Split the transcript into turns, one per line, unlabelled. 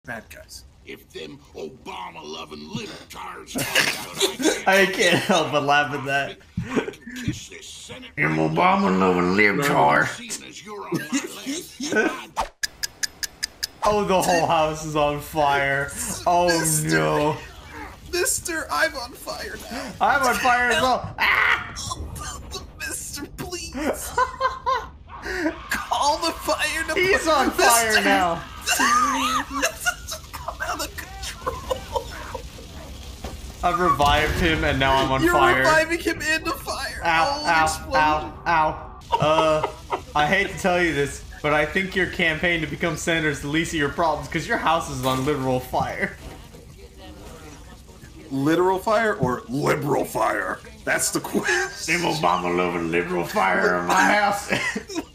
bad guys.
If them Obama-loving libtards
I can't help but laugh at that.
I can kiss this Senate.
Them Obama-loving libtards.
Seeing as you're on my land,
Oh, the whole house is on fire. Oh no.
Mister, I'm on fire now.
I'm on fire as well. Ah!
Mister, please. Call the fire department.
He's on fire now.
This is come out of control.
I've revived him and now I'm on
You're
fire.
reviving him into fire.
Ow, ow, ow. I hate to tell you this, but I think your campaign to become senator is the least of your problems because your house is on literal fire.
Literal fire or liberal fire? That's the question.
Them Obama-loving liberal fire in my house.